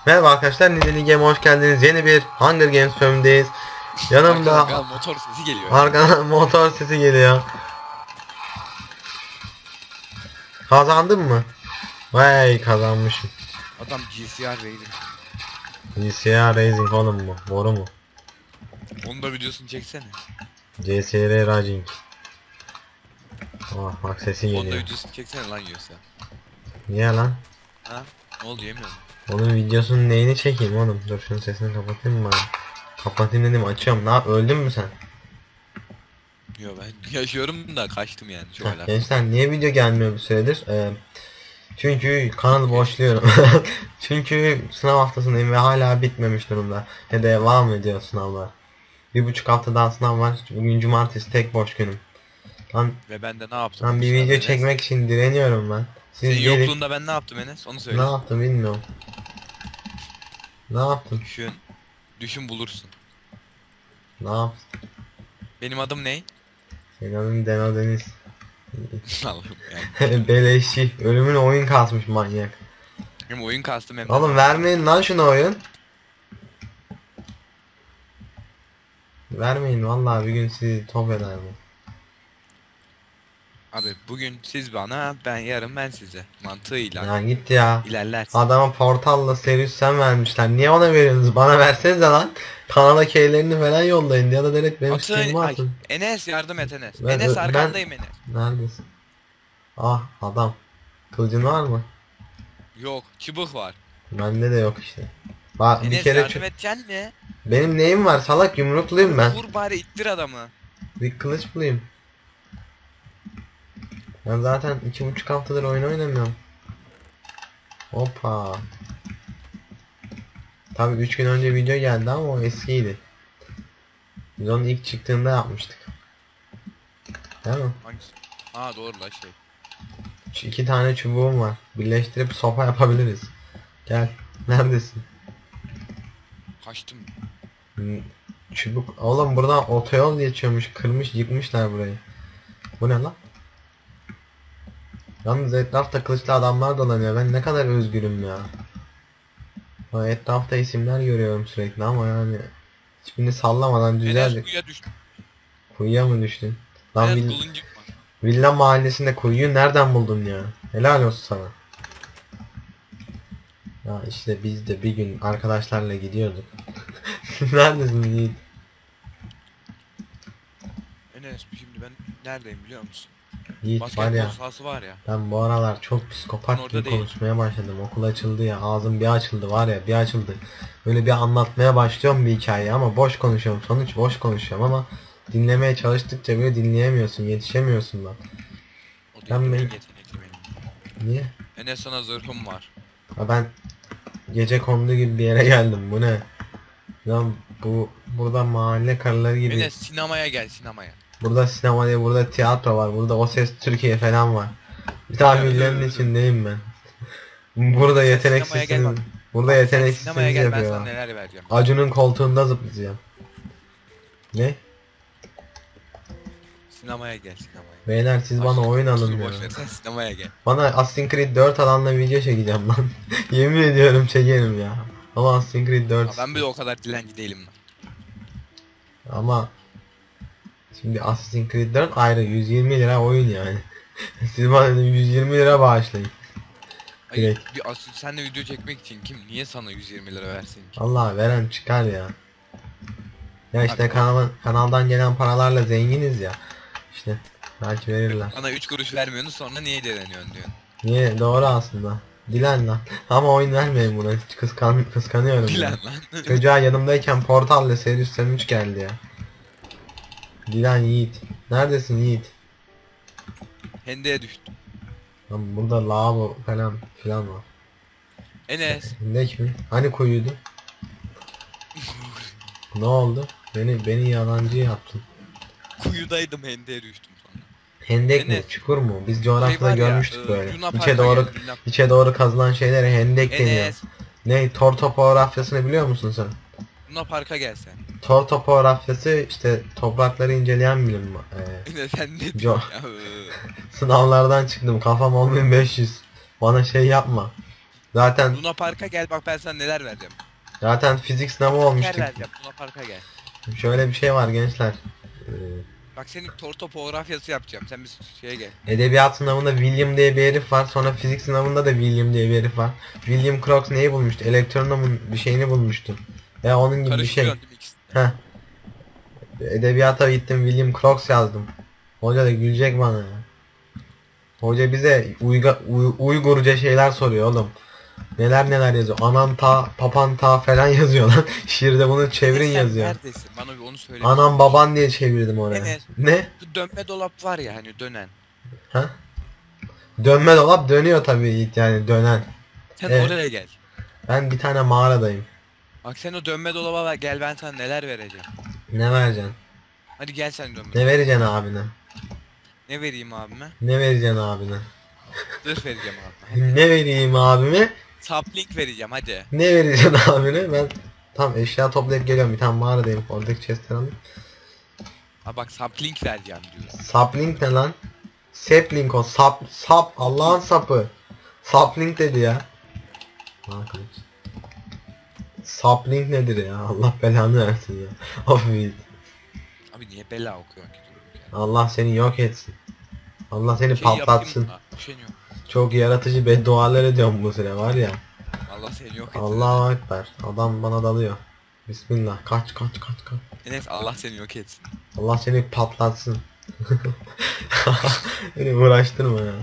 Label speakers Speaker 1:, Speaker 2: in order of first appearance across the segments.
Speaker 1: Merhaba arkadaşlar, Nideli Game'e hoş geldiniz. Yeni bir Hunger Games bölümündeyiz. Yanımda
Speaker 2: Arkadan motor sesi geliyor.
Speaker 1: arkadan motor sesi geliyor. Kazandın mı? Vay, kazanmışım.
Speaker 2: Adam GCR Raid'in.
Speaker 1: CCR Racing oğlum mu? Boru mu?
Speaker 2: Onun da videosunu çeksene.
Speaker 1: CCR Racing. Oh, bak sesi
Speaker 2: Onun da
Speaker 1: geliyor.
Speaker 2: videosunu çeksene lan yiyorsa.
Speaker 1: Niye lan?
Speaker 2: Ha? Ne oldu yemiyor mu?
Speaker 1: Onun videosunun neyini çekeyim oğlum? Dur şunun sesini kapatayım mı? Kapatayım dedim, açıyorum. Ne yap? Öldün mü sen?
Speaker 2: Yo ben yaşıyorum da kaçtım yani çok alakalı.
Speaker 1: Gençler niye video gelmiyor bir süredir? Çünkü kanalı boşluyorum. Çünkü sınav haftasındayım ve hala bitmemiş durumda. Ve devam ediyor sınavlar. 1,5 hafta daha sınav var. Bugün cumartesi, tek boş günüm. Lan,
Speaker 2: Ve ben de ne yaptım?
Speaker 1: lan
Speaker 2: bu
Speaker 1: bir
Speaker 2: sırada
Speaker 1: video
Speaker 2: Enes?
Speaker 1: çekmek için direniyorum ben. Siz
Speaker 2: Senin
Speaker 1: gelin.
Speaker 2: yokluğunda ben ne yaptım Enes? Onu söyle.
Speaker 1: Ne yaptım bilmiyorum. Ne yaptım?
Speaker 2: Düşün. Düşün bulursun.
Speaker 1: Ne yaptım?
Speaker 2: Benim adım ne?
Speaker 1: Senin adın Deno Deniz.
Speaker 2: Allah'ım yani.
Speaker 1: Beleşçi. Ölümün oyun kasmış manyak.
Speaker 2: Hem oyun kastım hem de.
Speaker 1: Oğlum vermeyin lan şunu oyun. Vermeyin vallahi, bir gün sizi top eder bu.
Speaker 2: Abi bugün siz bana, ben yarın ben size. Mantığıyla
Speaker 1: Ya git ya.
Speaker 2: ilerlersin.
Speaker 1: Adama portalla Serious sen vermişler. Niye ona veriyorsunuz? Bana versenize lan. Kanala keylerini falan yollayın ya da direkt benim streamime
Speaker 2: Ay,
Speaker 1: atın.
Speaker 2: Enes yardım et Enes.
Speaker 1: Ben-
Speaker 2: Enes
Speaker 1: ben-
Speaker 2: arkandayım Enes.
Speaker 1: Neredesin? Ah adam. Kılıcın var mı?
Speaker 2: Yok çubuk var.
Speaker 1: Bende de yok işte. Bak bir
Speaker 2: Enes
Speaker 1: kere
Speaker 2: yardım edeceksin mi?
Speaker 1: benim neyim var salak, yumrukluyum ben.
Speaker 2: Vur bari ittir adamı.
Speaker 1: Bir kılıç bulayım. Ben zaten 2,5 haftadır oyun oynamıyorum. Hoppa. Tabi 3 gün önce video geldi ama o eskiydi. Biz onu ilk çıktığında yapmıştık. Değil mi?
Speaker 2: Hangisi? Ha doğru la şey.
Speaker 1: Şu 2 tane çubuğum var. Birleştirip sopa yapabiliriz. Gel. Neredesin?
Speaker 2: Kaçtım.
Speaker 1: Hmm, Çubuk. Oğlum buradan otoyol geçiyormuş. Kırmış yıkmışlar burayı. Bu ne lan? Yalnız etrafta kılıçlı adamlar dolanıyor. Ben ne kadar özgürüm ya. Ha, etrafta isimler görüyorum sürekli ama yani hiçbirini sallamadan
Speaker 2: Enes
Speaker 1: düzeldik.
Speaker 2: kuyuya düştüm.
Speaker 1: Kuyuya mı düştün? Lan
Speaker 2: Enes kılıncık var.
Speaker 1: villa mahallesinde kuyuyu nereden buldun ya? Helal olsun sana. Ya işte biz de bir gün arkadaşlarla gidiyorduk. Neredesin Yiğit?
Speaker 2: Enes şimdi ben neredeyim biliyor musun?
Speaker 1: Yiğit var
Speaker 2: Basketbol
Speaker 1: ya,
Speaker 2: sahası var ya.
Speaker 1: ben bu aralar çok
Speaker 2: Ben
Speaker 1: psikopat
Speaker 2: orada
Speaker 1: gibi
Speaker 2: değilim.
Speaker 1: konuşmaya başladım. Okul açıldı ya, ağzım bir açıldı var ya, bir açıldı. Böyle bir anlatmaya başlıyorum bir hikaye ama boş konuşuyorum. Sonuç boş konuşuyorum ama dinlemeye çalıştıkça böyle dinleyemiyorsun, yetişemiyorsun lan.
Speaker 2: O
Speaker 1: Ben
Speaker 2: değil
Speaker 1: benim-
Speaker 2: yetenekli benim.
Speaker 1: Niye?
Speaker 2: Enes sana zırhım var.
Speaker 1: Ha ben gece kondu gibi bir yere geldim. Bu ne? Lan bu burada mahalle karıları gibi.
Speaker 2: Enes sinemaya gel sinemaya.
Speaker 1: Burada sinema diye, burada tiyatro var. Burada O Ses Türkiye falan var. Bir tane
Speaker 2: Evet,
Speaker 1: millerin
Speaker 2: evet,
Speaker 1: içindeyim ben. Burada
Speaker 2: Sen
Speaker 1: yeteneksizsiniz.
Speaker 2: sinemaya gel bak.
Speaker 1: Burada
Speaker 2: Sen
Speaker 1: yeteneksizsiniz
Speaker 2: sinemaya gel ben
Speaker 1: yapıyor.
Speaker 2: sana neler vereceğim.
Speaker 1: Acun'un koltuğunda zıplayacağım. Ne?
Speaker 2: Sinemaya gel sinemaya.
Speaker 1: Beyler siz bana
Speaker 2: Aşkım,
Speaker 1: oyun alın
Speaker 2: kusuru
Speaker 1: ya.
Speaker 2: boş ver, sen sinemaya gel.
Speaker 1: Bana Assassin's Creed 4 alanla video çekeceğim lan. Yemin ediyorum çekerim ya. Ama Assassin's Creed 4
Speaker 2: Ha, ben bile o kadar dilenci değilim lan.
Speaker 1: ama şimdi Assassin's Creed 4 ayrı 120 lira oyun yani. Siz bana 120 lira bağışlayın.
Speaker 2: Ay,
Speaker 1: Direkt.
Speaker 2: bir senle video çekmek için kim niye sana 120 lira versin ki?
Speaker 1: Allah veren çıkar ya. Ya işte
Speaker 2: Abi,
Speaker 1: kanaldan gelen paralarla zenginiz ya. İşte belki verirler.
Speaker 2: Bana 3 kuruş vermiyorsun sonra niye dileniyorsun diyorsun.
Speaker 1: Niye? Doğru aslında. Dilen lan. Ama oyun vermeyin buna. Hiç kıskanıyorum
Speaker 2: Dilen
Speaker 1: ya.
Speaker 2: lan.
Speaker 1: Çocuğa yanımdayken Portal'le Serious 3 geldi ya. Dilen Yiğit. Neredesin Yiğit?
Speaker 2: Hende'ye düştüm.
Speaker 1: Lan burada lavabo falan filan var.
Speaker 2: Enes.
Speaker 1: Hendek mi? Hani kuyuydu? Ne oldu? Beni yalancı yaptın.
Speaker 2: Kuyudaydım Hende'ye düştüm sonra.
Speaker 1: Hendek mi?
Speaker 2: Enes.
Speaker 1: Çukur mu? Biz coğrafyada
Speaker 2: var ya,
Speaker 1: görmüştük böyle.
Speaker 2: Luna
Speaker 1: İçe
Speaker 2: Park'a
Speaker 1: doğru
Speaker 2: gel, Luna-
Speaker 1: içe doğru kazılan şeylere hendek deniyor.
Speaker 2: Enes.
Speaker 1: Ne? Tor topografyasını biliyor musun sen?
Speaker 2: Luna Park'a gel sen.
Speaker 1: Tor topografyası işte toprakları inceleyen bilim.
Speaker 2: Enes sen ne
Speaker 1: Jo-
Speaker 2: diyorsun ya?
Speaker 1: Sınavlardan çıktım. Kafam 10.500. Bana şey yapma. Zaten
Speaker 2: Luna Park'a gel bak ben sana neler vereceğim.
Speaker 1: fizik sınavı
Speaker 2: Neler
Speaker 1: olmuştu.
Speaker 2: vereceğim Luna Park'a gel.
Speaker 1: Şöyle bir şey var gençler.
Speaker 2: Bak senin topografyası yapacağım. Sen bir şeye gel.
Speaker 1: Edebiyat sınavında William diye bir herif var. Sonra fizik sınavında da William diye bir herif var. William Crookes neyi bulmuştu? Elektronumun bir şeyini bulmuştu. Ya onun gibi bir şey.
Speaker 2: Karıştırıyorsun değil mi ikisini?
Speaker 1: Heh. Edebiyata gittim, William Crookes yazdım. Hoca da gülecek bana ya. Hoca bize Uygurca şeyler soruyor oğlum. Neler yazıyor. Ananta, papanta falan yazıyor lan. Şiirde bunu çevirin
Speaker 2: Enes, sen
Speaker 1: yazıyor.
Speaker 2: neredesin? Bana bir onu söyle.
Speaker 1: Anam baban diye çevirdim oraya.
Speaker 2: Enes.
Speaker 1: Ne?
Speaker 2: Bu dönme dolap var ya hani dönen.
Speaker 1: Ha? Dönme dolap dönüyor tabii Yiğit, yani dönen.
Speaker 2: Sen
Speaker 1: Evet.
Speaker 2: oraya gel.
Speaker 1: Ben bir tane mağaradayım.
Speaker 2: Bak sen o dönme dolaba gel ben sana neler vereceğim.
Speaker 1: Ne vereceksin?
Speaker 2: Hadi gel sen dönme.
Speaker 1: Ne vereceksin abine?
Speaker 2: Ne vereyim abime?
Speaker 1: Ne vereceksin abine?
Speaker 2: Zırh vereceğim abime.
Speaker 1: Ne vereyim abime?
Speaker 2: Saplink vereceğim hadi.
Speaker 1: Ne vereceksin abine? Ben tam eşya toplayıp geliyorum. Bir tane mağaradayım. Oradaki chest'ten alayım.
Speaker 2: Ha bak saplink vereceğim diyorum.
Speaker 1: Saplink ne lan? Saplink o. Sap. Allah'ın sapı. Saplink dedi ya. Arkadaş. Saplink nedir ya? Allah belanı versin ya. Of Yiğit.
Speaker 2: Abi niye bela okuyor ki?
Speaker 1: Allah seni yok etsin. Allah seni patlatsın.
Speaker 2: Üşeniyorum.
Speaker 1: Çok yaratıcı beddualar ediyorum bu süre var ya.
Speaker 2: Allah seni yok etsin.
Speaker 1: Allahu Ekber. Adam bana dalıyor. Bismillah. Kaç.
Speaker 2: Enes Allah seni yok etsin.
Speaker 1: Allah seni patlatsın. Beni uğraştırma ya.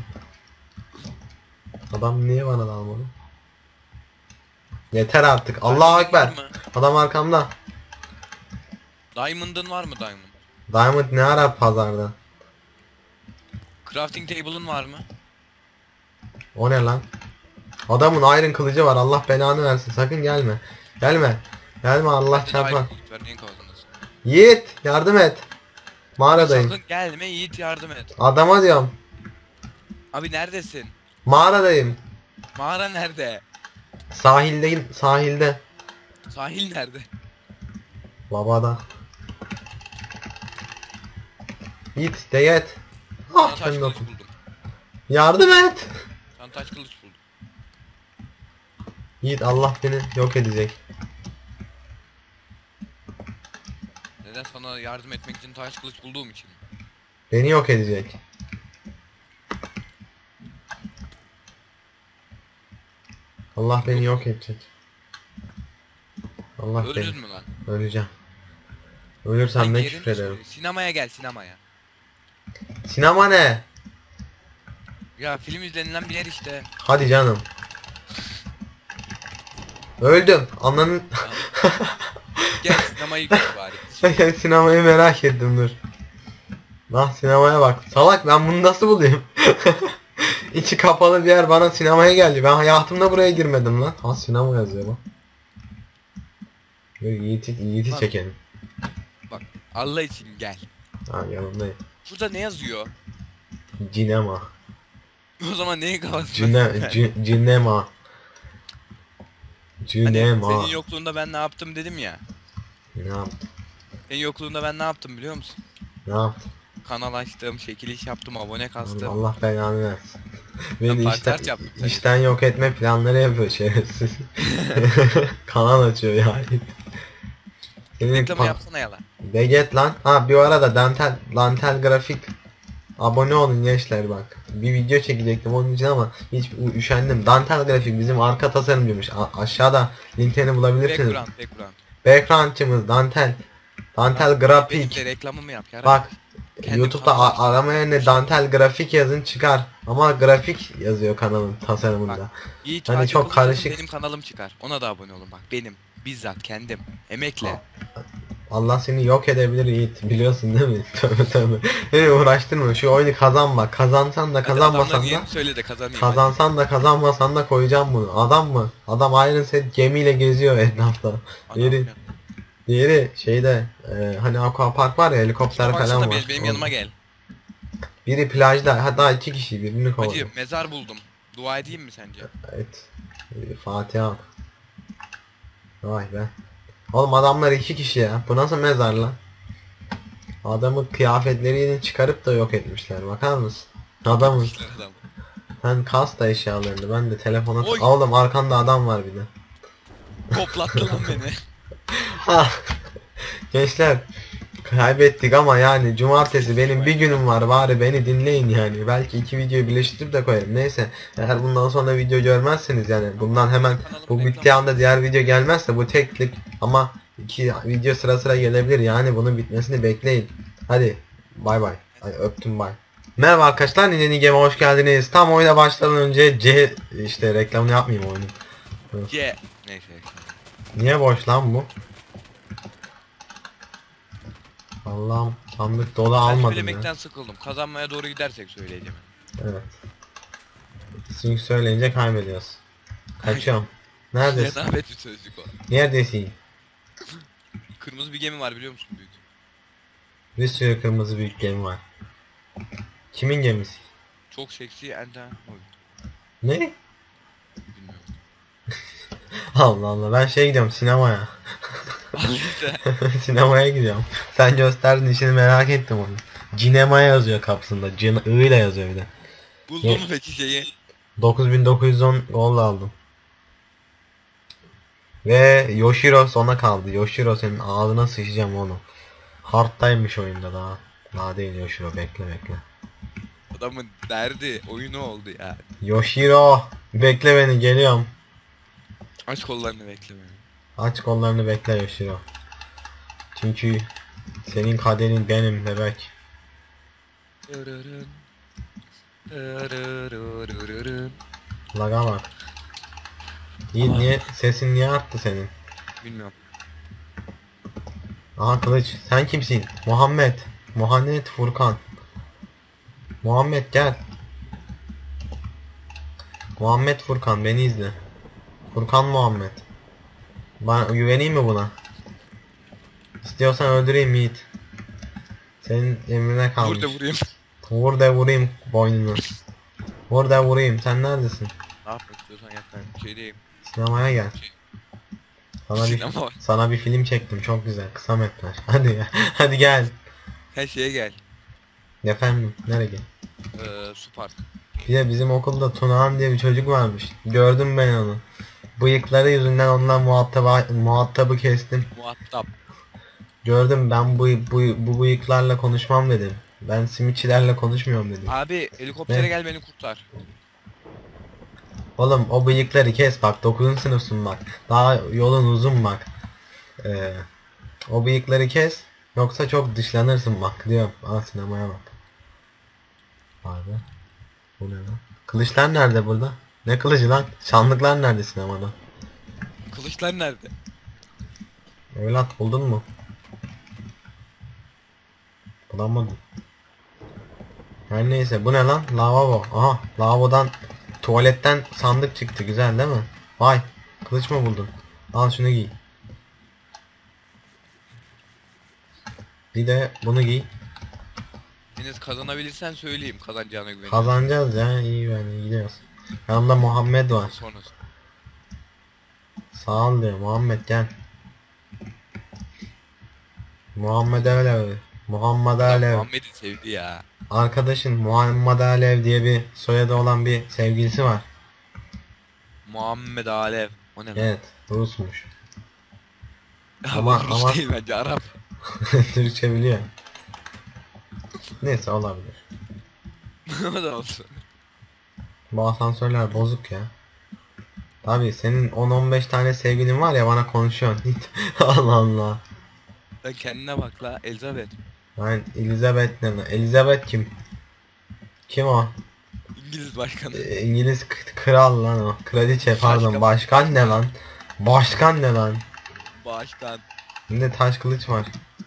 Speaker 1: Adam niye bana dalmadı? Yeter artık. Allahu Ekber.
Speaker 2: Var mı?
Speaker 1: Adam arkamda.
Speaker 2: Diamond'ın var mı Diamond?
Speaker 1: Diamond ne ara pazarda?
Speaker 2: Crafting table'ın var mı?
Speaker 1: O ne lan? Adamın iron kılıcı var. Allah belanı versin. Sakın gelme. Gelme. Gelme, Allah çarpar.
Speaker 2: Örneğin kaldınız.
Speaker 1: Yiğit yardım et. Mağaradayım.
Speaker 2: Sakın gelme Yiğit yardım et.
Speaker 1: Adama diyorum.
Speaker 2: Abi neredesin?
Speaker 1: Mağaradayım.
Speaker 2: Mağara nerede?
Speaker 1: Sahildeyim. Sahilde.
Speaker 2: Sahil nerede?
Speaker 1: Babada. Yiğit de et.
Speaker 2: Sana
Speaker 1: Ah
Speaker 2: taş
Speaker 1: ben de
Speaker 2: kılıç
Speaker 1: otur.
Speaker 2: buldum.
Speaker 1: Yardım et.
Speaker 2: Sana taş kılıç buldum.
Speaker 1: Yiğit Allah beni yok edecek.
Speaker 2: Neden sana yardım etmek için taş kılıç bulduğum için?
Speaker 1: Beni yok edecek. Allah beni yok edecek. Allah beni.
Speaker 2: Öldün mü lan?
Speaker 1: Öleceğim. Ölürsem
Speaker 2: Lan
Speaker 1: ne
Speaker 2: yerini
Speaker 1: küfrederim.
Speaker 2: söyle. Sinemaya gel sinemaya.
Speaker 1: Sinema ne?
Speaker 2: Ya film izlenilen bir yer işte.
Speaker 1: Hadi canım. Öldüm. Ananın...
Speaker 2: Gel sinemayı gör bari.
Speaker 1: Sinemayı merak ettim, dur. Lan sinemaya bak. Salak, ben bunu nasıl bulayım? İçi kapalı bir yer bana sinemaya geldi. Ben hayatımda buraya girmedim lan. Ha, sinema yazıyor bak. Yiğit'i
Speaker 2: Lan.
Speaker 1: çekelim.
Speaker 2: Bak Allah için gel.
Speaker 1: Ha, yanımdayım.
Speaker 2: Burada ne yazıyor?
Speaker 1: Cinema.
Speaker 2: O zaman neyi kapattın?
Speaker 1: Cinema.
Speaker 2: Hani
Speaker 1: Cinema.
Speaker 2: senin yokluğunda ben ne yaptım dedim ya.
Speaker 1: Ne yaptın?
Speaker 2: Senin yokluğunda ben ne yaptım biliyor musun?
Speaker 1: Ne yaptın?
Speaker 2: Kanal açtım, çekiliş yaptım, abone kastım.
Speaker 1: Allah belanı versin.
Speaker 2: Ben
Speaker 1: Beni
Speaker 2: parçalar yaptım seni.
Speaker 1: işten yok etme planları yapıyor şerefsiz. Kanal açıyor yani. Senin
Speaker 2: Reklamı yapsana yalan.
Speaker 1: De get lan. Ha, bir arada dantel grafik. Abone olun gençler bak. Bir video çekecektim onun için ama hiç üşendim. Dantel grafik bizim arka tasarımcıymış. Aşağıda linklerini bulabilirsiniz.
Speaker 2: Background.
Speaker 1: Background'çımız dantel. Dantel grafik.
Speaker 2: Benim de reklamımı yap ya.
Speaker 1: Bak
Speaker 2: Kendim
Speaker 1: YouTube'da
Speaker 2: kanal
Speaker 1: arama yerine dantel grafik yazın çıkar. Ama grafik yazıyor kanalın tasarımında.
Speaker 2: Yiğit
Speaker 1: Hani
Speaker 2: Hacı
Speaker 1: çok
Speaker 2: Kılıç'ın
Speaker 1: karışık.
Speaker 2: benim kanalım çıkar. Ona da abone olun bak. Benim. Bizzat kendim. Emekle.
Speaker 1: Allah seni yok edebilir Yiğit. Biliyorsun değil mi? Tövbe. Beni uğraştırma. Şu oyunu kazan bak. Kazansan da
Speaker 2: Hadi
Speaker 1: kazanmasan
Speaker 2: adamların
Speaker 1: da.
Speaker 2: yerini söyle de kazanayım.
Speaker 1: Kazansan da kazanmasan da koyacağım bunu. Adam mı? Adam Iron Set gemiyle geziyor etrafta.
Speaker 2: Hadi.
Speaker 1: Diğeri şeyde hani aquapark var ya, helikopter falan var.
Speaker 2: Benim yanıma gel.
Speaker 1: Biri plajda, hatta iki kişi birbirini kovalıyor.
Speaker 2: Hacı mezar buldum. Dua edeyim mi sence?
Speaker 1: Evet. Fatiha. Vay be. Oğlum adamlar iki kişi ya. Bu nasıl mezar lan? Adamın kıyafetlerini çıkarıp da yok etmişler. Bakar mısın? Adamın.
Speaker 2: Adam.
Speaker 1: Sen kas da eşyalarını, ben de telefona...
Speaker 2: Oy.
Speaker 1: Oğlum arkanda adam var bir de.
Speaker 2: Koplattı lan beni.
Speaker 1: Ha. Gençler kaybettik ama yani cumartesi benim bir günüm var, bari beni dinleyin yani. Belki iki videoyu birleştirip de koyarım. Neyse, eğer bundan sonra video görmezseniz, yani bundan hemen bu bittiği anda diğer video gelmezse bu teklik, ama iki video sıra sıra gelebilir, yani bunun bitmesini bekleyin. Hadi bay bay. Hadi öptüm, bay. Merhaba arkadaşlar, Nine Game'e hoş geldiniz. Tam oyuna başlamadan önce işte reklamını yapmayayım oyunu.
Speaker 2: C. Neyse.
Speaker 1: Niye boş lan bu? Allah'ım, sandık dolu
Speaker 2: Ben
Speaker 1: almadım ya.
Speaker 2: söylemekten sıkıldım. Kazanmaya doğru gidersek söyleyeceğim.
Speaker 1: Evet. Çünkü söyleyince kaybediyoruz. Kaçıyorum. Neredesin?
Speaker 2: Cenabet bir sözcük o.
Speaker 1: Neredesin?
Speaker 2: Kırmızı bir gemi var biliyor musun büyük?
Speaker 1: Bir sürü kırmızı büyük gemi var. Kimin gemisi?
Speaker 2: Çok seksi enden.
Speaker 1: Ne?
Speaker 2: Bilmiyorum.
Speaker 1: Allah Allah, ben gidiyorum sinemaya.
Speaker 2: İşte.
Speaker 1: Sinemaya gidiyorum. Sen gösterdin, işini merak ettim onu. Cinemaya yazıyor kapısında. I ile yazıyor bir de.
Speaker 2: Buldun mu peki şeyi?
Speaker 1: 9910 gol aldım. Ve Yoshiro sona kaldı. Yoshiro, senin ağzına sıçacağım onu. Hard'taymış oyunda daha. Daha değil Yoshiro, bekle.
Speaker 2: Adamın derdi oyunu oldu ya.
Speaker 1: Yoshiro bekle beni, geliyorum.
Speaker 2: Aç kollarını bekle beni.
Speaker 1: Aç kollarını, bekle Yoshiro. Çünkü senin kaderin benim bebek. Laga bak. Niye sesin niye arttı senin?
Speaker 2: Bilmiyorum.
Speaker 1: Aha kılıç. Sen kimsin? Muhammed Furkan. Muhammed gel. Muhammed Furkan, beni izle. Furkan Muhammed. Ben güveneyim mi buna? İstiyorsan öldüreyim Yiğit. Senin emrine kalmış.
Speaker 2: Burada vurayım.
Speaker 1: Vur da vurayım boynunu. Vur da vurayım. Sen neredesin?
Speaker 2: Ne yapmak istiyorsan yap ben şeydeyim.
Speaker 1: Sinemaya gel.
Speaker 2: Sinema var.
Speaker 1: Sana bir film çektim, çok güzel. Kısa metraj. Hadi ya. Hadi gel.
Speaker 2: Her şeye gel.
Speaker 1: Efendim, nereye?
Speaker 2: Su park.
Speaker 1: Bir de bizim okulda Tunağan diye bir çocuk varmış. Gördüm ben onu. Bıyıkları yüzünden ondan muhatabı kestim.
Speaker 2: Muhatap.
Speaker 1: Gördüm, ben bu bıyıklarla konuşmam dedim. Ben simitçilerle konuşmuyorum dedim.
Speaker 2: Abi helikoptere
Speaker 1: Ne?
Speaker 2: gel beni kurtar.
Speaker 1: Oğlum o bıyıkları kes bak, 9. sınıfsın bak. Daha yolun uzun bak. O bıyıkları kes. Yoksa çok dışlanırsın bak diyorum. Aa, sinemaya bak. Abi. Bu ne lan? Kılıçlar nerede burada? Ne kılıcı lan? Şanlıklar nerede sinemada?
Speaker 2: Kılıçlar nerede?
Speaker 1: Evlat buldun mu? Bulamadım. Her neyse, bu ne lan? Lavabo. Aha, lavabodan, tuvaletten sandık çıktı, güzel değil mi? Vay, kılıç mı buldun? Al şunu giy. Bir de bunu giy.
Speaker 2: Enes kazanabilirsen söyleyeyim kazanacağına güveniyorum.
Speaker 1: Kazanacağız ya, iyi, yani gidiyoruz. Yanımda Muhammed var.
Speaker 2: Sonra.
Speaker 1: Sağ ol diyor, Muhammed gel. Muhammed Alev. Muhammed Alev.
Speaker 2: Muhammed'i sevdi ya.
Speaker 1: Arkadaşın Muhammed Alev diye bir soyadı olan bir sevgilisi var.
Speaker 2: Muhammed Alev. O ne lan?
Speaker 1: Evet, Rusmuş.
Speaker 2: Ama
Speaker 1: ama-
Speaker 2: Rus değil bence Arap.
Speaker 1: Türkçe biliyor. Neyse, olabilir.
Speaker 2: O da olsun.
Speaker 1: Bu asansörler bozuk ya. Tabii senin 10-15 tane sevgilin var ya, bana konuşuyorsun. Allah Allah.
Speaker 2: Sen kendine bak la Elizabeth.
Speaker 1: Ben Elizabeth ne lan? Elizabeth kim? Kim o?
Speaker 2: İngiliz başkanı.
Speaker 1: İngiliz kral lan o. Kraliçe, pardon. Başkan ne lan? Başkan ne lan?
Speaker 2: Başkan.
Speaker 1: Şimdi taş kılıç var.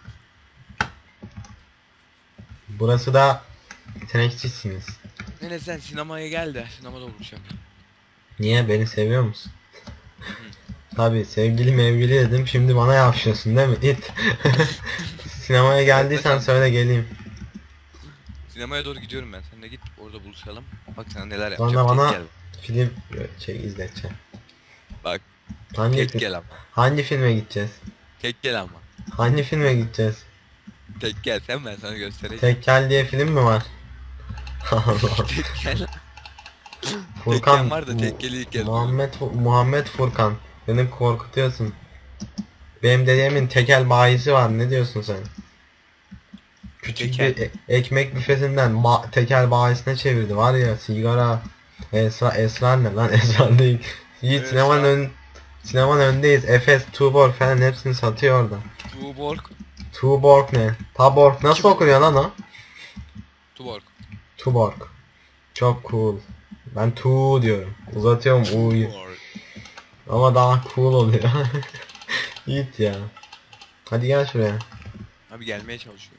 Speaker 1: Burası da yetenekçisiniz.
Speaker 2: Enes sen sinemaya gel de sinemada buluşalım.
Speaker 1: Niye, beni seviyor musun? Tabii sevgili mevgili dedim, şimdi bana yapışıyorsun değil mi? İt. Sinemaya geldiysen söyle, geleyim.
Speaker 2: Sinemaya doğru gidiyorum ben. Sen de git orada buluşalım. Bak sana neler
Speaker 1: Sonra
Speaker 2: yapacağım.
Speaker 1: bana
Speaker 2: Tek gel.
Speaker 1: film izleteceğim.
Speaker 2: Bak
Speaker 1: Hangi
Speaker 2: tek gel ama.
Speaker 1: hangi filme gideceğiz?
Speaker 2: Tek gel ama.
Speaker 1: Hangi filme gideceğiz?
Speaker 2: Tek gel sen ben sana göstereceğim.
Speaker 1: Tekkel diye film mi var? Allah.
Speaker 2: Tek gel. Tekken var da tekkeli ilk kez duydum.
Speaker 1: Muhammed Furkan. Beni korkutuyorsun. Benim dedemin tekel bayisi var. Ne diyorsun sen? Küçük
Speaker 2: Tekel.
Speaker 1: bir ekmek büfesinden tekel bayisine çevirdi. Var ya sigara. Esrar ne lan? Esrar değil. Yiğit
Speaker 2: Esrar.
Speaker 1: sinemanın önündeyiz. Efes, Tuborg falan hepsini satıyor orada.
Speaker 2: Tuborg.
Speaker 1: Tuborg ne? Taborg. Nasıl
Speaker 2: Tuborg.
Speaker 1: okunuyor lan o?
Speaker 2: Tuborg.
Speaker 1: Tuborg. Çok cool. Ben tu diyorum. Uzatıyorum u'yu.
Speaker 2: Tuborg.
Speaker 1: Ama daha cool oluyor. Yiğit ya. Hadi gel şuraya.
Speaker 2: Abi gelmeye çalışıyor.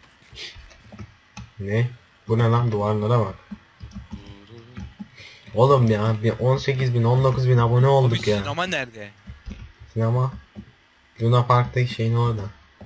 Speaker 1: Ne? Bu ne lan, duvarlara bak. Oğlum ya bir 18.000 19.000 abone
Speaker 2: Abi
Speaker 1: olduk ya.
Speaker 2: sinema nerede?
Speaker 1: Sinema. Luna Park'taki şeyin orada.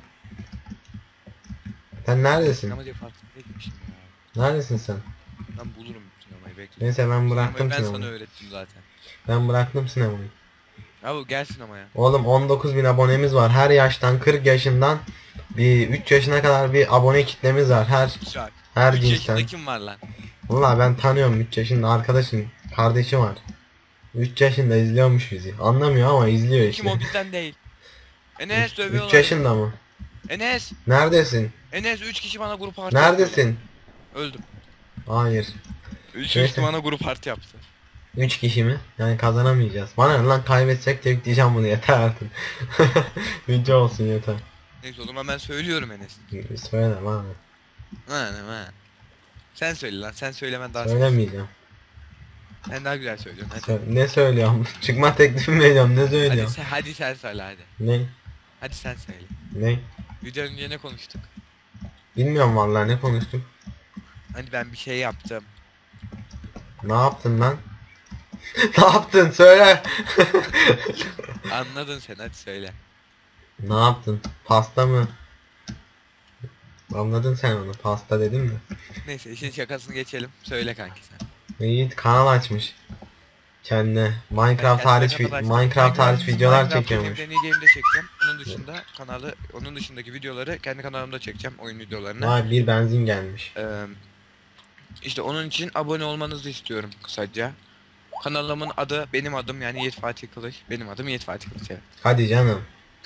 Speaker 1: Sen neredesin?
Speaker 2: Sinema diye farklı değilmişim ya.
Speaker 1: Neredesin sen?
Speaker 2: Ben bulurum sinemayı, bekle.
Speaker 1: Neyse ben bıraktım
Speaker 2: Sinemayı ben sana
Speaker 1: sinemayı.
Speaker 2: öğrettim zaten.
Speaker 1: Ben bıraktım sinemayı.
Speaker 2: Abi gel sinemaya.
Speaker 1: Oğlum 19.000 abonemiz var. Her yaştan 40 yaşından bir 3 yaşına kadar bir abone kitlemiz var.
Speaker 2: Güzel.
Speaker 1: Her
Speaker 2: 3
Speaker 1: cinsten.
Speaker 2: yaşında kim var lan?
Speaker 1: Valla ben tanıyorum 3 yaşında arkadaşım, kardeşi var. 3 yaşında izliyormuş bizi. Anlamıyor ama izliyor
Speaker 2: Kim o,
Speaker 1: işte.
Speaker 2: bizden değil. Enes
Speaker 1: 3
Speaker 2: dövüyorlar.
Speaker 1: yaşında mı?
Speaker 2: Enes.
Speaker 1: Neredesin?
Speaker 2: Enes 3 kişi bana grup parti
Speaker 1: Neredesin?
Speaker 2: yaptı. Öldüm.
Speaker 1: Hayır.
Speaker 2: 3
Speaker 1: Neyse.
Speaker 2: kişi bana grup parti yaptı.
Speaker 1: 3 kişi mi? Yani kazanamayacağız. Bana ne lan, kaybetsek de yükleyeceğim bunu, yeter artık. Video olsun yeter.
Speaker 2: Neyse o zaman ben söylüyorum Enes.
Speaker 1: Söyle abi.
Speaker 2: Ha. Sen söyle lan, sen söylemen daha
Speaker 1: Söylemeyeceğim.
Speaker 2: Sen daha güzel söylüyorsun hadi.
Speaker 1: Ne söylüyorum? Çıkma teklifi mi ediyorum? Ne
Speaker 2: Hadi
Speaker 1: söylüyorum?
Speaker 2: hadi sen söyle hadi.
Speaker 1: Ne?
Speaker 2: Hadi sen söyle.
Speaker 1: Ne?
Speaker 2: Video önce ne konuştuk?
Speaker 1: Bilmiyorum vallahi, ne konuştuk?
Speaker 2: Hani ben bir şey yaptım.
Speaker 1: Ne yaptın lan? Ne yaptın? Söyle.
Speaker 2: Anladın sen, hadi söyle.
Speaker 1: Ne yaptın? Pasta mı? Anladın sen onu. Pasta dedim mi?
Speaker 2: Neyse işin şakasını geçelim. Söyle kanki sen.
Speaker 1: Yiğit kanal açmış. Kendine
Speaker 2: Ben kendime kadar
Speaker 1: Minecraft hariç videolar çekiyormuş.
Speaker 2: Deney Game'de çekeceğim. Onun dışında onun dışındaki videoları kendi kanalımda çekeceğim, oyun videolarını.
Speaker 1: Vay, bir benzin gelmiş.
Speaker 2: İşte onun için abone olmanızı istiyorum kısaca. Kanalımın adı benim adım, yani Yiğit Fatih Kılıç. Benim adım Yiğit Fatih Kılıç, evet.
Speaker 1: Hadi canım.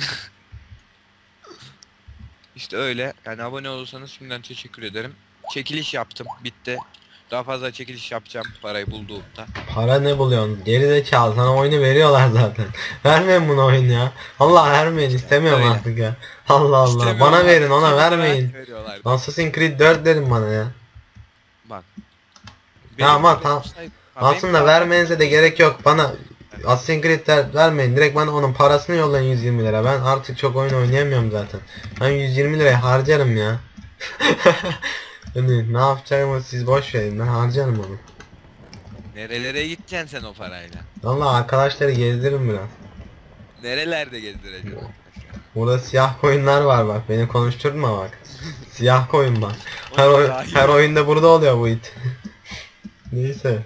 Speaker 2: İşte öyle. Yani abone olursanız şimdiden teşekkür ederim. Çekiliş yaptım, bitti. Daha fazla çekiliş yapacağım parayı bulduğumda.
Speaker 1: Para ne buluyorsun? Gerizekalı, sana oyunu veriyorlar zaten. Vermeyin buna oyun ya. Allah, vermeyin, istemiyorum
Speaker 2: öyle.
Speaker 1: artık ya. Allah Allah.
Speaker 2: İstemiyorum
Speaker 1: Bana
Speaker 2: artık.
Speaker 1: verin, ona
Speaker 2: Kim
Speaker 1: vermeyin.
Speaker 2: veriyorlar?
Speaker 1: Assassin's Creed 4 dedim bana ya.
Speaker 2: Bak.
Speaker 1: Ama tamam. Aslında vermenize de gerek yok. Bana Assassin's Creed vermeyin. Direkt bana onun parasını yollayın, 120 lira. Ben artık çok oyun oynayamıyorum zaten. Ben 120 liraya harcarım ya. Hani ne yapacağımı siz boş verin. Ben harcarım onu.
Speaker 2: Nerelere gideceksin sen o parayla?
Speaker 1: Vallahi arkadaşları gezdiririm biraz.
Speaker 2: Nerelerde gezdireceksin arkadaşlar?
Speaker 1: Burada siyah koyunlar var bak. Beni konuşturma bak. Siyah koyun bak.
Speaker 2: Onu daha iyi.
Speaker 1: Her oyunda burada oluyor bu it. Neyse.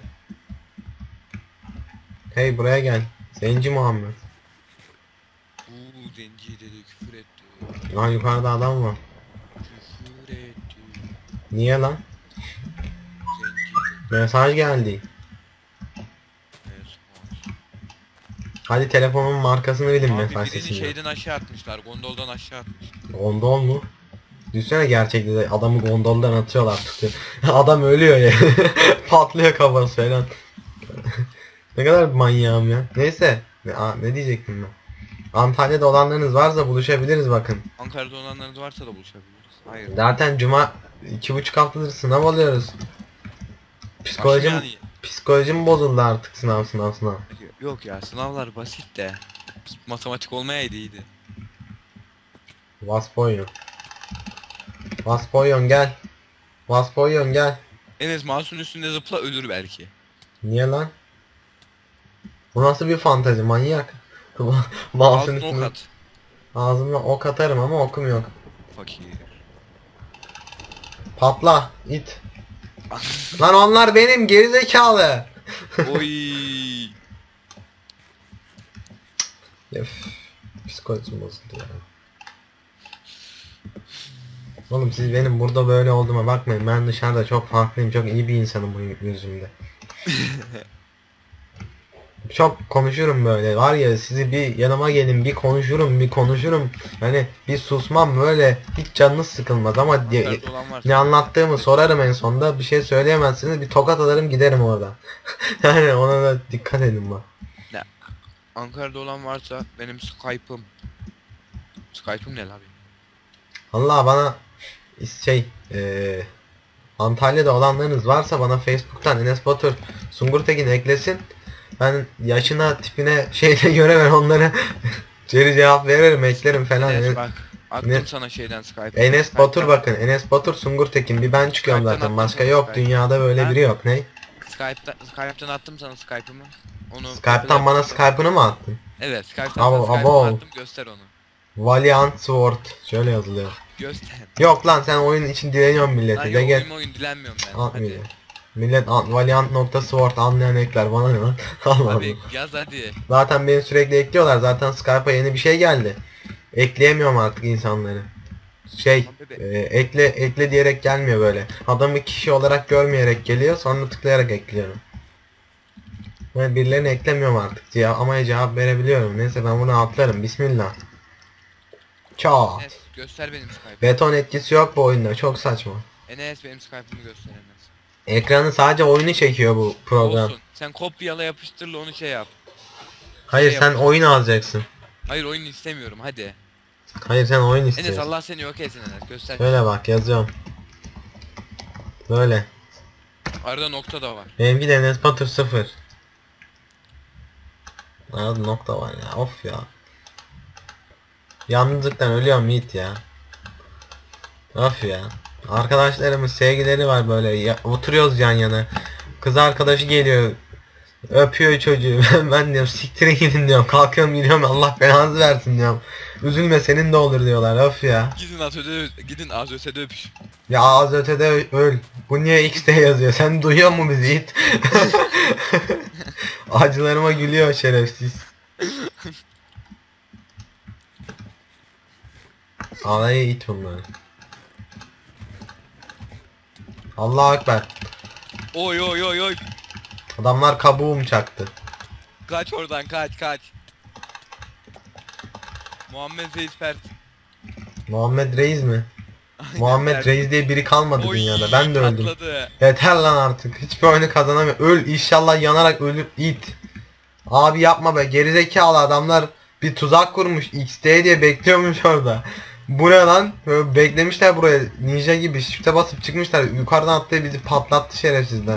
Speaker 1: Hey buraya gel. Zenci Muhammed.
Speaker 2: Zenci dedi, küfür etti.
Speaker 1: Lan yukarıda adam var.
Speaker 2: Küfür etti.
Speaker 1: Niye lan?
Speaker 2: Zenci dedi.
Speaker 1: Mesaj geldi.
Speaker 2: Mesaj.
Speaker 1: Hadi telefonun markasını bilin
Speaker 2: Abi
Speaker 1: mesaj
Speaker 2: birini
Speaker 1: sesinden.
Speaker 2: şeyden aşağı atmışlar. Gondoldan aşağı atmışlar.
Speaker 1: Gondol mu? Düşünsene, gerçekte de adamı gondoldan atıyorlar, tutuyor. Adam ölüyor ya. Patlıyor kafası falan. Ne kadar manyağım ya. Neyse. Ne diyecektim ben? Antalya'da olanlarınız varsa buluşabiliriz bakın.
Speaker 2: Ankara'da olanlarınız varsa da buluşabiliriz. Hayır.
Speaker 1: Zaten cuma 2,5 haftadır sınav alıyoruz. Psikolojim
Speaker 2: Yani-
Speaker 1: psikolojim bozuldu artık sınav.
Speaker 2: Yok ya, sınavlar basit de. Matematik olmayaydı iyiydi.
Speaker 1: Vaspoyon. Vaspoyon gel. Vaspoyon gel.
Speaker 2: Enes mouse'un üstünde zıpla, ölür belki.
Speaker 1: Niye lan? Bu nasıl bir fantezi, manyak. Mouse'un
Speaker 2: Mouse'un ok
Speaker 1: üstüne
Speaker 2: at.
Speaker 1: ağzımla ok atarım ama okum yok.
Speaker 2: Fakir.
Speaker 1: Patla it. Lan onlar benim, gerizekalı.
Speaker 2: Oy.
Speaker 1: Öf. Psikolojim bozuldu ya. Oğlum siz benim burada böyle olduğuma bakmayın. Ben dışarıda çok farklıyım. Çok iyi bir insanım bu yüzümde. çok konuşurum böyle. Var ya, sizi bir yanıma gelin, bir konuşurum. Yani bir susmam böyle, hiç canınız sıkılmaz ama
Speaker 2: Ankara'da olan varsa.
Speaker 1: ne anlattığımı sorarım en sonunda, bir şey söyleyemezsiniz, bir tokat alırım giderim oradan. Yani ona da dikkat edin bak.
Speaker 2: Ankara'da olan varsa benim Skype'ım. Skype'ım ne lan abi?
Speaker 1: Allah bana şey Antalya'da olanlarınız varsa bana Facebook'tan Enes Batur Sungurtekin eklesin. Ben yaşına tipine şeyle göre ben onlara geri cevap veririm, eklerim falan.
Speaker 2: Enes bak. Attım
Speaker 1: Ne?
Speaker 2: sana şeyden Skype'ı.
Speaker 1: Enes Batur, bakın Enes Batur Sungurtekin, bir ben çıkıyorum
Speaker 2: Skype'tan
Speaker 1: zaten,
Speaker 2: attım
Speaker 1: başka
Speaker 2: sana
Speaker 1: yok
Speaker 2: Skype'ı.
Speaker 1: dünyada böyle
Speaker 2: Ha?
Speaker 1: biri yok. Ne?
Speaker 2: Skype'tan attım sana Skype'ımı. Onu
Speaker 1: Skype'tan bana Skype'ını mı attın?
Speaker 2: Evet, Skype'tan
Speaker 1: Abo,
Speaker 2: sana Skype'ımı
Speaker 1: abo.
Speaker 2: attım, göster onu.
Speaker 1: Valiant Sword şöyle yazılıyor.
Speaker 2: Göster.
Speaker 1: Yok lan, sen oyun için dileniyorsun
Speaker 2: Lan
Speaker 1: milleti.
Speaker 2: yok,
Speaker 1: De gel.
Speaker 2: oyun dilenmiyorum ben.
Speaker 1: Atmıyor.
Speaker 2: Hadi.
Speaker 1: Millet Valiant.sword anlayan ekler, bana ne lan? Allah Allah.
Speaker 2: Abi yaz hadi.
Speaker 1: Zaten beni sürekli ekliyorlar. Zaten Skype'a yeni bir şey geldi. Ekleyemiyorum artık insanları. Ekle diyerek gelmiyor böyle. Adamı kişi olarak görmeyerek geliyor, sonra tıklayarak ekliyorum. Ben birilerini eklemiyorum artık. Ama cevap verebiliyorum. Neyse, ben bunu atlarım. Bismillah. Çat.
Speaker 2: Enes göster benim Skype'ımı.
Speaker 1: Beton etkisi yok bu oyunda. Çok saçma.
Speaker 2: Enes benim Skype'ımı göster Enes.
Speaker 1: Ekranı sadece oyunu çekiyor bu program.
Speaker 2: Olsun. Sen kopyala yapıştırla onu şey yap.
Speaker 1: Hayır,
Speaker 2: Şey
Speaker 1: sen
Speaker 2: yap.
Speaker 1: oyun alacaksın.
Speaker 2: Hayır, oyun istemiyorum hadi.
Speaker 1: Hayır, sen oyun
Speaker 2: Enes
Speaker 1: istiyorsun.
Speaker 2: Allah seni yok etsin Enes, göster.
Speaker 1: Şöyle bak, yazıyorum. Böyle.
Speaker 2: Arada nokta da var.
Speaker 1: Benimki de Enes Batur 0. Arada nokta var ya, of ya. Yalnızlıktan ölüyorum Yiğit ya. Of ya. Arkadaşlarımız, sevgileri var böyle ya, oturuyoruz yan yana. Kız arkadaşı geliyor. Öpüyor çocuğu. Ben diyorum siktirin gidin diyorum. Kalkıyorum gidiyorum, Allah belanızı versin diyorum. Üzülme, senin de olur diyorlar, of ya.
Speaker 2: Gidin az ötede öpüş.
Speaker 1: Ya az ötede öl. Bu niye X'te yazıyor? Sen duyuyor mu bizi Yiğit? Acılarıma gülüyor şerefsiz. Alay it bunları. Allahu Ekber.
Speaker 2: Oy oy oy oy.
Speaker 1: Adamlar kabuğum çaktı.
Speaker 2: Kaç oradan, kaç. Muhammed Reis Pert.
Speaker 1: Muhammed Reis mi?
Speaker 2: Aynen,
Speaker 1: Muhammed
Speaker 2: Pert.
Speaker 1: Reis diye biri kalmadı
Speaker 2: Oy,
Speaker 1: dünyada. Ben de öldüm.
Speaker 2: patladı.
Speaker 1: Yeter lan artık. Hiçbir oyunu kazanamıyor. Öl inşallah, yanarak ölür it. Abi yapma be, gerizekalı adamlar bir tuzak kurmuş. XD diye bekliyormuş orada. Bu ne lan? Böyle beklemişler buraya. Ninja gibi shift'e basıp çıkmışlar. Yukarıdan atlayıp bizi patlattı şerefsizler.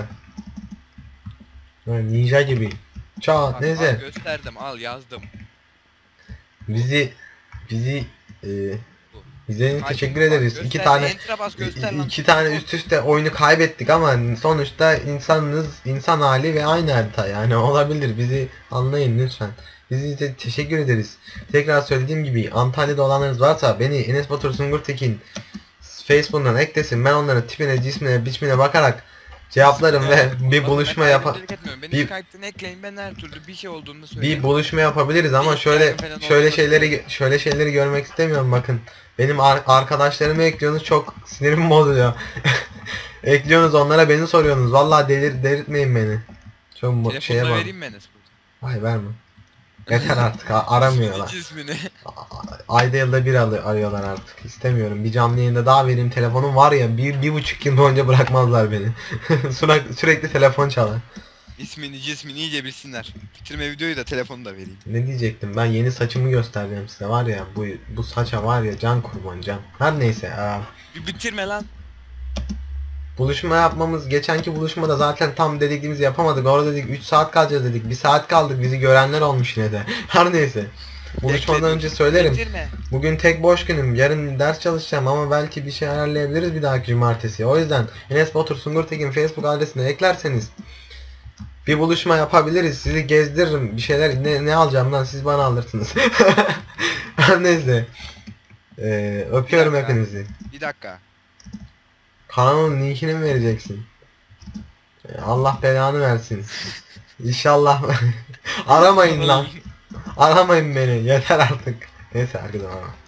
Speaker 1: Böyle ninja gibi. Çat,
Speaker 2: Al
Speaker 1: neyse.
Speaker 2: gösterdim, al yazdım.
Speaker 1: Bizi e, izlediğiniz için
Speaker 2: Kaç
Speaker 1: teşekkür
Speaker 2: bak,
Speaker 1: ederiz.
Speaker 2: göster,
Speaker 1: İki tane
Speaker 2: enter'a bas, göster lan.
Speaker 1: iki tane üst üste oyunu kaybettik ama sonuçta insanız, insan hali ve aynı harita, yani olabilir. Bizi anlayın lütfen. Bizi teşekkür ederiz. Tekrar söylediğim gibi, Antalya'da olanlarınız varsa beni Enes Batur Sungurtekin Facebook'tan eklesin. Ben onların tipine, cismine, biçimine bakarak cevaplarım ve bir buluşma
Speaker 2: Beni
Speaker 1: bir-
Speaker 2: Skype'den ekleyin, ben her türlü bir şey olduğunda söyleyeyim.
Speaker 1: bir buluşma yapabiliriz ama
Speaker 2: Bir
Speaker 1: şöyle
Speaker 2: ihtiyacım falan
Speaker 1: şöyle şeyleri görmek istemiyorum, bakın. Benim arkadaşlarımı ekliyorsunuz, çok sinirim bozuluyor. Ekliyorsunuz, onlara beni soruyorsunuz. Vallahi delirtmeyin beni. Çok
Speaker 2: Telefonla
Speaker 1: şeye bak.
Speaker 2: vereyim mi Enes burada?
Speaker 1: Hayır, verme. Yeter artık, aramıyorlar.
Speaker 2: İsmini.
Speaker 1: Ayda yılda bir arıyorlar artık. İstemiyorum. Bir canlı yayında daha vereyim, telefonum var ya, bir buçuk yıl boyunca bırakmazlar beni. Sürekli telefon çalar.
Speaker 2: İsmini cismini iyice bilsinler. Bitirme videoyu da telefonu da vereyim.
Speaker 1: Ne diyecektim, ben yeni saçımı göstereceğim size, var ya bu saça var ya, can kurban can. Her neyse,
Speaker 2: Bir bitirme lan.
Speaker 1: buluşma yapmamız, geçenki buluşmada zaten tam dediğimizi yapamadık. Orada dedik 3 saat kalacağız dedik, 1 saat kaldık, bizi görenler olmuş yine de. Her neyse. Buluşmadan
Speaker 2: Bekle,
Speaker 1: önce söylerim.
Speaker 2: Bitirme.
Speaker 1: Bugün tek boş günüm. Yarın ders çalışacağım ama belki bir şey ayarlayabiliriz bir dahaki cumartesi. O yüzden Enes Batur Sungurtekin Facebook adresine eklerseniz bir buluşma yapabiliriz. Sizi gezdiririm. Bir şeyler ne alacağım lan, siz bana alırsınız. Neyse. Öpüyorum
Speaker 2: Bir dakika.
Speaker 1: hepinizi.
Speaker 2: Bir dakika.
Speaker 1: Kanalın linkini mi vereceksin? Allah belanı versin. İnşallah. Aramayın lan. Aramayın beni. Yeter artık. Neyse, herkese merhaba.